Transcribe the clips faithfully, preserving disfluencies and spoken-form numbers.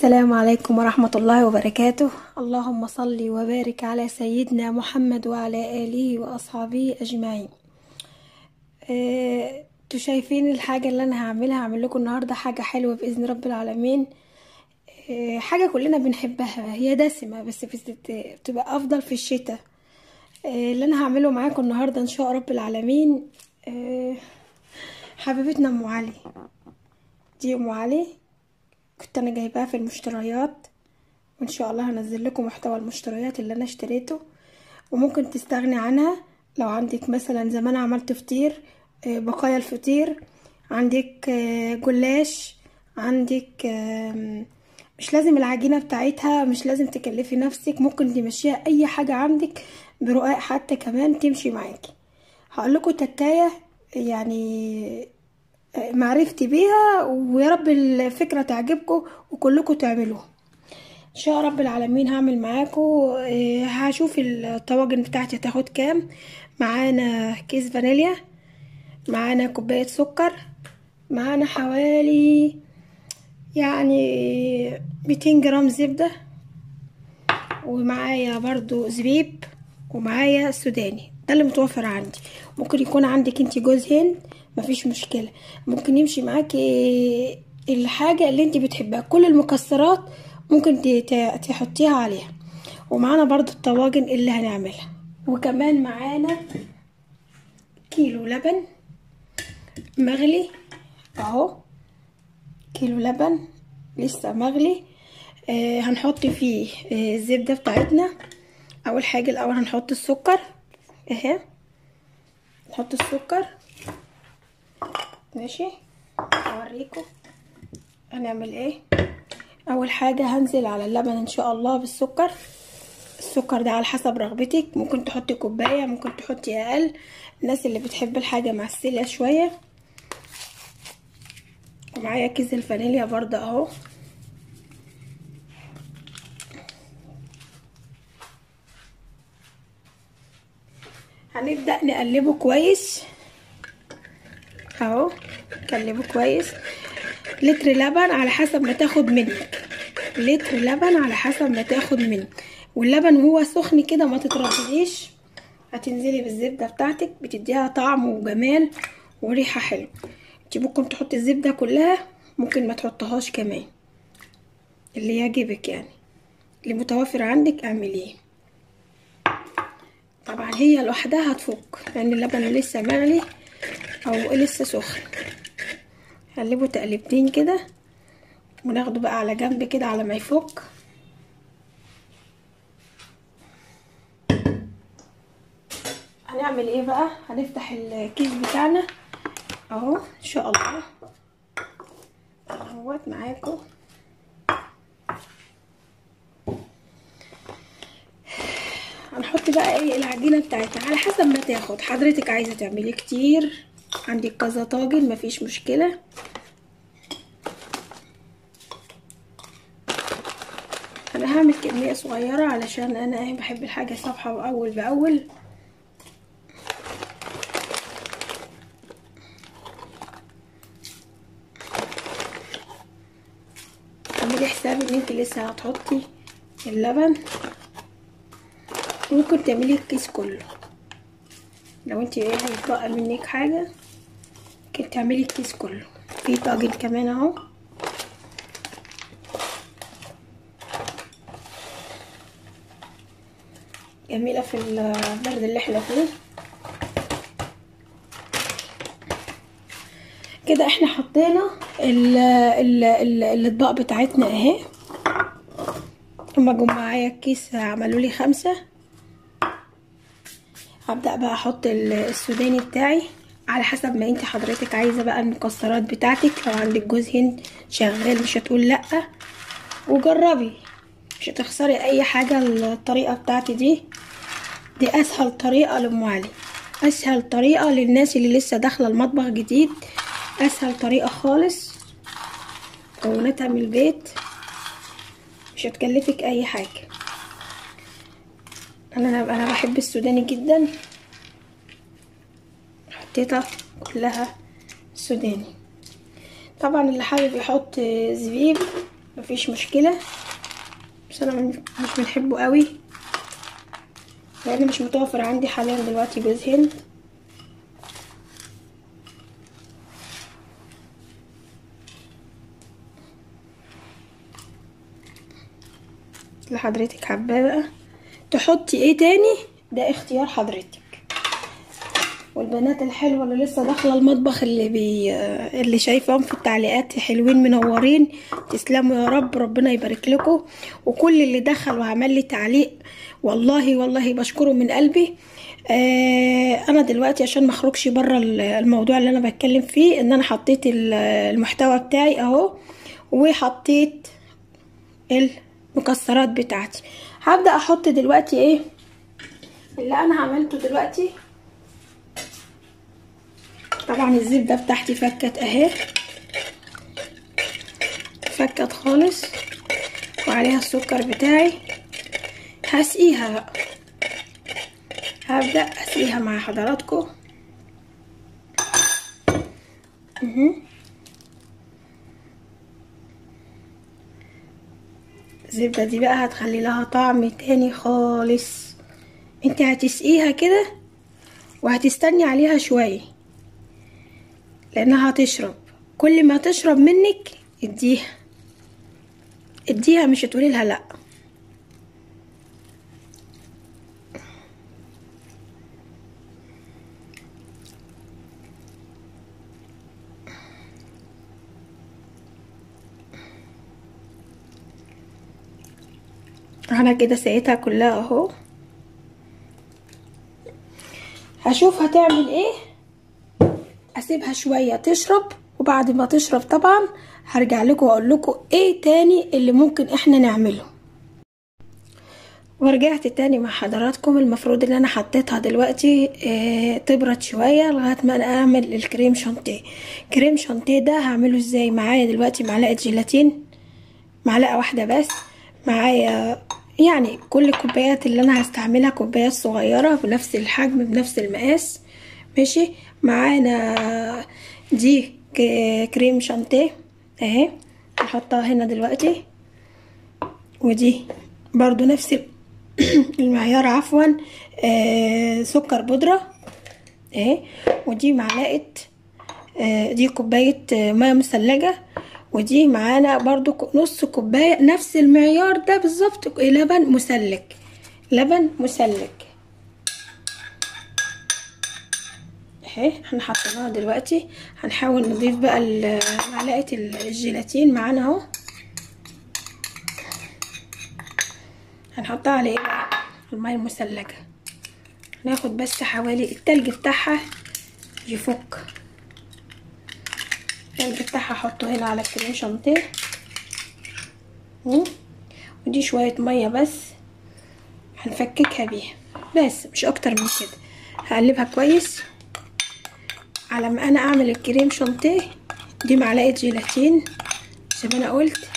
السلام عليكم ورحمة الله وبركاته. اللهم صل وبارك على سيدنا محمد وعلى آله وأصحابه أجمعين. آه، انتوا شايفين الحاجة اللي أنا هعملها هعمل لكم النهاردة حاجة حلوة بإذن رب العالمين. آه، حاجة كلنا بنحبها، هي دسمة بس بتبقى أفضل في الشتاء. آه، اللي أنا هعمله معاكم النهاردة إن شاء رب العالمين آه، حبيبتنا أم علي. دي أم علي كنت انا جايباها في المشتريات، وان شاء الله هنزل لكم محتوى المشتريات اللي انا اشتريته، وممكن تستغني عنها لو عندك مثلا زي ما انا عملت فطير، بقايا الفطير عندك، جلاش عندك، مش لازم العجينة بتاعتها، مش لازم تكلفي نفسك، ممكن تمشيها اي حاجة عندك برقاق حتى كمان تمشي معاكي. هقول لكم تكايه يعني معرفتي بيها، ويا رب الفكرة تعجبكم وكلكم تعملوها ان شاء رب العالمين. هعمل معاكم، هشوف الطواجن بتاعتي هتاخد كام. معانا كيس فانيليا، معانا كوباية سكر، معانا حوالي يعني ميتين جرام زبدة، ومعايا برضو زبيب، ومعايا سوداني. ده اللي متوفر عندي. ممكن يكون عندك انتي جوز هند مفيش مشكلة، ممكن يمشي معاكي الحاجة اللي انتي بتحبها. كل المكسرات ممكن تحطيها عليها. ومعانا برضو الطواجن اللي هنعملها، وكمان معانا كيلو لبن مغلي اهو، كيلو لبن لسه مغلي. آه هنحط فيه آه الزبدة بتاعتنا. اول حاجة الاول هنحط السكر اهي، نحط السكر ماشي. اوريكم هنعمل ايه. اول حاجة هنزل على اللبن ان شاء الله بالسكر. السكر ده على حسب رغبتك، ممكن تحطي كوباية، ممكن تحطي اقل. الناس اللي بتحب الحاجة معسلة شوية. ومعايا كيس الفانيليا برضه اهو. هنبدأ نقلبه كويس اهو، نقلبه كويس. لتر لبن على حسب ما تاخد منك، لتر لبن على حسب ما تاخد منك. واللبن وهو سخن كده ما تتردديش، هتنزلي بالزبدة بتاعتك بتديها طعم وجمال وريحة حلوة. انتي ممكن تحطي الزبدة كلها، ممكن ما تحطهاش كمان، اللي يعجبك يعني، اللي متوفر عندك اعمليه. طبعا هي لوحدها هتفك لان اللبن لسه مغلي او لسه سخن. قلبه تقلبتين كده وناخده بقى على جنب كده على ما يفك. هنعمل ايه بقى؟ هنفتح الكيس بتاعنا اهو ان شاء الله اهوت معاكم. هنحط بقى ايه العجينه بتاعتنا على حسب ما تاخد. حضرتك عايزه تعملي كتير، عندك كذا طاجن مفيش مشكله. انا هعمل كميه صغيره علشان انا ايه بحب الحاجه صبحه واول باول. اعملي حساب ان انت لسه هتحطي اللبن، ممكن تعملي الكيس كله. لو انت ايه هيتبقى منك حاجه ممكن تعملي الكيس كله. في طاجن كمان اهو، جميله في البرد اللي احنا فيه كده. احنا حطينا الاطباق بتاعتنا اهي. هما جم معايا الكيس عملوا لي خمسة. هبدأ بقى احط السوداني بتاعي على حسب ما انت حضرتك عايزه بقى المكسرات بتاعتك. لو عندك جوز هند شغال مش هتقول لا، وجربي مش هتخسري اي حاجه. الطريقه بتاعتي دي دي اسهل طريقه لأم علي، اسهل طريقه للناس اللي لسه داخله المطبخ جديد، اسهل طريقه خالص. مكوناتها من البيت، مش هتكلفك اي حاجه. انا انا بحب السوداني جدا، حطيتها كلها سوداني. طبعا اللي حابب يحط زبيب مفيش مشكله، بس انا مش بنحبه قوي لان مش متوفر عندي حاليا دلوقتي جوز هند. اللي حضرتك حباه بقى تحطي ايه تاني ده اختيار حضرتك. والبنات الحلوه اللي لسه داخله المطبخ اللي بي اللي شايفاهم في التعليقات حلوين منورين، تسلموا يا رب، ربنا يبارك لكم. وكل اللي دخل وعمل لي تعليق والله والله بشكره من قلبي. آه انا دلوقتي عشان ما اخرجش بره الموضوع اللي انا بتكلم فيه، ان انا حطيت المحتوى بتاعي اهو، وحطيت المكسرات بتاعتي. هبدا احط دلوقتي ايه اللي انا عملته دلوقتي. طبعا الزبده بتاعتي فكت اهي، فكت خالص، وعليها السكر بتاعي. هسقيها بقى، هبدا اسقيها مع حضراتكم. اهو الزبده دي بقى هتخلي لها طعم تاني خالص. انت هتسقيها كده وهتستني عليها شويه لانها هتشرب. كل ما تشرب منك اديها اديها، مش هتقولي لها لا. انا كده سقيتها كلها اهو. هشوف هتعمل ايه، اسيبها شويه تشرب، وبعد ما تشرب طبعا هرجع لكم واقول لكم ايه تاني اللي ممكن احنا نعمله. ورجعت تاني مع حضراتكم. المفروض ان انا حطيتها دلوقتي اه تبرد شويه لغايه ما انا اعمل الكريم شانتيه. كريم شانتيه ده هعمله ازاي؟ معايا دلوقتي معلقه جيلاتين، معلقه واحده بس. معايا يعني كل الكوبايات اللي انا هستعملها كوبايات صغيره بنفس الحجم بنفس المقاس، ماشي. معانا دي كريم شانتيه اهي، هحطها هنا دلوقتي. ودي برضو نفس المعيار، عفوا آه سكر بودره اهي. ودي معلقه آه دي كوبايه آه ميه مثلجه. ودي معانا برضو نص كوبايه نفس المعيار ده بالظبط لبن مسلك، لبن مسلك اهي. احنا حطيناها دلوقتي. هنحاول نضيف بقى معلقه الجيلاتين معانا اهو. هنحطها على ايه بقى؟ الميه المثلجه. ناخد بس حوالي التلج بتاعها يفك. التلج بتاعها احطه هنا على الكريم شانتيه. ودي شويه ميه بس هنفككها بيها بس، مش اكتر من كده. هقلبها كويس على ما انا اعمل الكريم شانتيه. دي معلقه جيلاتين زي ما انا قلت.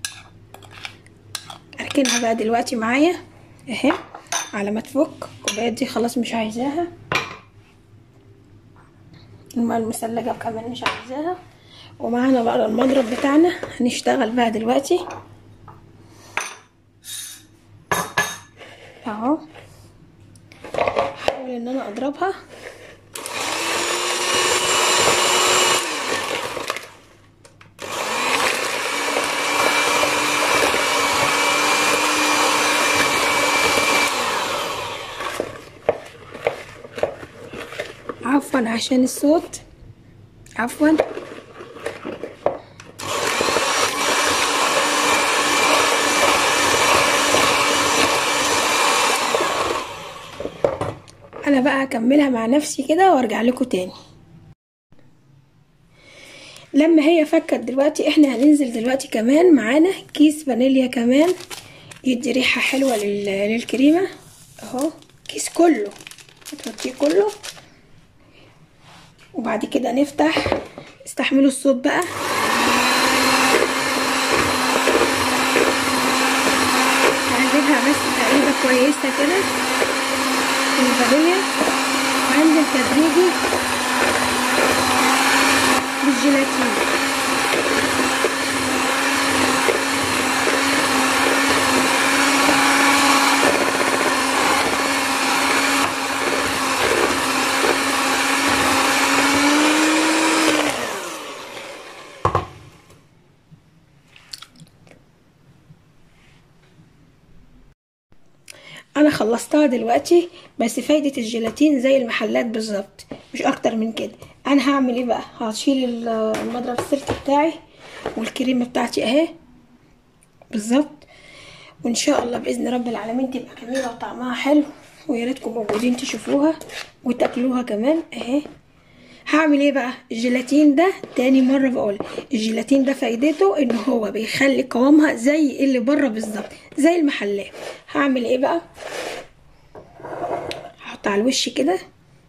اركنها بقى دلوقتي معايا اهي على ما تفك. الكوبايات دي خلاص مش عايزاها، الماء المثلجه كمان مش عايزاها. ومعانا بقى المضرب بتاعنا، هنشتغل بقى دلوقتي اهو. هحاول ان انا اضربها عفوا عشان الصوت، عفوا. انا بقى هكملها مع نفسي كده وارجع لكم تاني. لما هي فكت دلوقتي احنا هننزل دلوقتي كمان معانا كيس فانيليا كمان يدي ريحه حلوه للكريمه اهو. كيس كله هتحطيه كله. وبعد كده نفتح. استحملوا الصوت بقى. هنزلها بس تقريبا كويسه كده الفانيليا، وهنزل تدريجي بالجيلاتين خلصتها دلوقتي، بس فايدة الجيلاتين زي المحلات بالظبط، مش اكتر من كده. انا هعمل ايه بقى؟ هشيل المضرب السلك بتاعي والكريمه بتاعتي اهي بالظبط، وان شاء الله باذن رب العالمين تبقى جميله وطعمها حلو، ويا ريتكم موجودين تشوفوها وتاكلوها كمان اهي. هعمل ايه بقى؟ الجيلاتين ده تاني مره بقول، الجيلاتين ده فايدته ان هو بيخلي قوامها زي اللي بره بالظبط، زي المحلات. هعمل ايه بقى؟ هحط على الوش كده،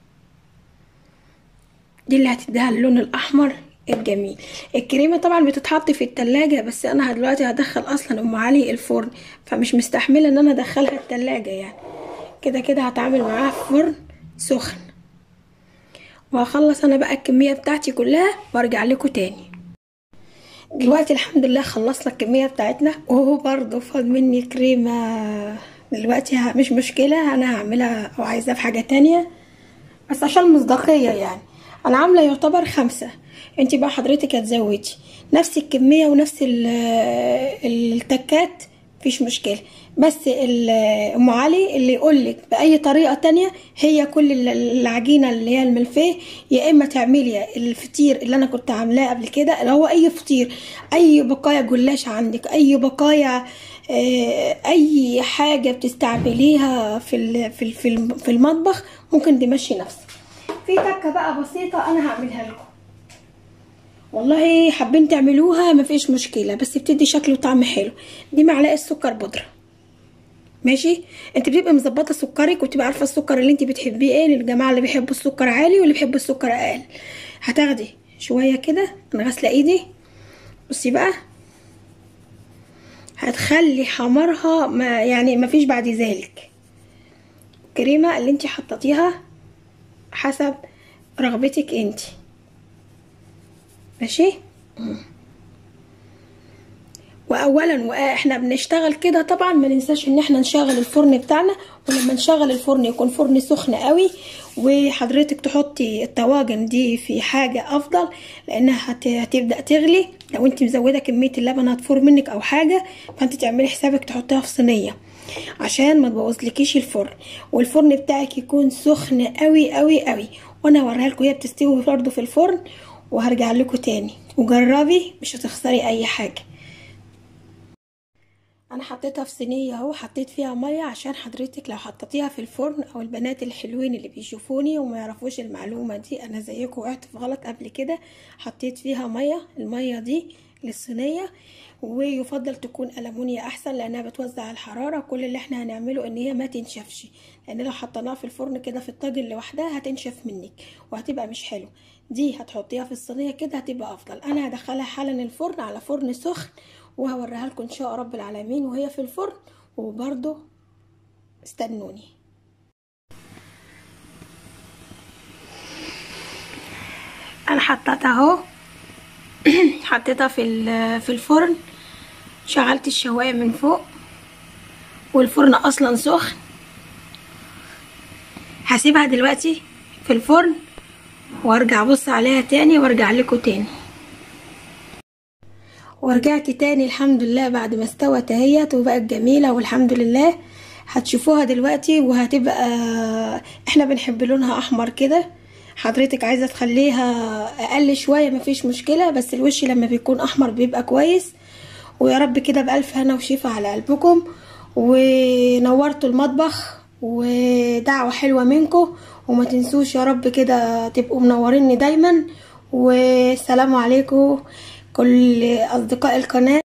دي اللي هتديها اللون الاحمر الجميل. الكريمه طبعا بتتحط في التلاجة، بس انا دلوقتي هدخل اصلا ام علي الفرن، فمش مستحمله ان انا ادخلها التلاجة يعني، كده كده هتعامل معاها في فرن سخن. وهخلص انا بقى الكميه بتاعتي كلها وارجع لكم تاني. دلوقتي الحمد لله خلصنا الكميه بتاعتنا، وهو برضه فاض مني كريمه دلوقتي، مش مشكله، انا هعملها او عايزاها في حاجه تانية، بس عشان مصداقيه يعني. انا عامله يعتبر خمسة، انتي بقى حضرتك هتزودي نفس الكميه ونفس التكات، مفيش مشكله. بس ام علي اللي يقولك باي طريقه تانية، هي كل العجينه اللي هي الملفيه، يا اما تعملي الفطير اللي انا كنت عاملاه قبل كده، اللي هو اي فطير، اي بقايا جلاش عندك، اي بقايا اي حاجه بتستعمليها في في في المطبخ، ممكن تمشي نفسك. في تكه بقى بسيطه انا هعملها لكم، والله حابين تعملوها مفيش مشكله، بس بتدي شكل وطعم حلو. دي معلقه سكر بودره، ماشي؟ انت بتبقي مظبطه سكرك وتبقي عارفه السكر اللي انت بتحبيه ايه، للجماعه اللي بيحبوا السكر عالي واللي بيحبوا السكر اقل. هتاخدي شويه كده، انا غاسله ايدي، بصي بقى، هتخلي حمرها ما يعني مفيش بعد ذلك. الكريمه اللي انت حطيتيها حسب رغبتك انت، ماشي؟ واولا واحنا بنشتغل كده طبعا ما ننساش ان احنا نشغل الفرن بتاعنا، ولما نشغل الفرن يكون فرن سخن قوي، وحضرتك تحطي الطواجن دي في حاجه افضل، لانها هتبدا تغلي. لو انت مزوده كميه اللبن هتفور منك او حاجه، فانت تعملي حسابك تحطيها في صينيه عشان ما تبوظلكيش الفرن، والفرن بتاعك يكون سخن قوي قوي قوي. وانا هوريها لكم هي بتستوي برضه في الفرن، وهرجع لكم تاني، وجربي مش هتخسري اي حاجه. انا حطيتها في صينيه اهو، حطيت فيها ميه عشان حضرتك لو حطيتيها في الفرن، او البنات الحلوين اللي بيشوفوني وما يعرفوش المعلومه دي، انا زيكم وقعت في غلط قبل كده، حطيت فيها ميه. الميه دي للصينيه، ويفضل تكون ألمونيا احسن لانها بتوزع الحراره. كل اللي احنا هنعمله ان هي ما تنشفش، لان لو حطيناها في الفرن كده في الطاجن لوحدها هتنشف منك وهتبقى مش حلو. دي هتحطيها في الصينيه كده هتبقى افضل. انا هدخلها حالا الفرن على فرن سخن، وهوريها لكم ان شاء رب العالمين وهي في الفرن، وبرضو استنوني. انا حطيتها اهو حطيتها في في الفرن، شغلت الشوايه من فوق، والفرن اصلا سخن. هسيبها دلوقتي في الفرن وارجع ابص عليها تاني وارجع لكم تاني. ورجعت تاني الحمد لله بعد ما استوت اهيت وبقت جميله والحمد لله. هتشوفوها دلوقتي وهتبقى، احنا بنحب لونها احمر كده، حضرتك عايزه تخليها اقل شويه مفيش مشكله، بس الوش لما بيكون احمر بيبقى كويس. ويا رب كده بالف هنا وشفا على قلبكم، ونورتوا المطبخ، ودعوه حلوه منكم، وما تنسوش يا رب كده تبقوا منوريني دايما. والسلام عليكم كل اصدقاء القناه.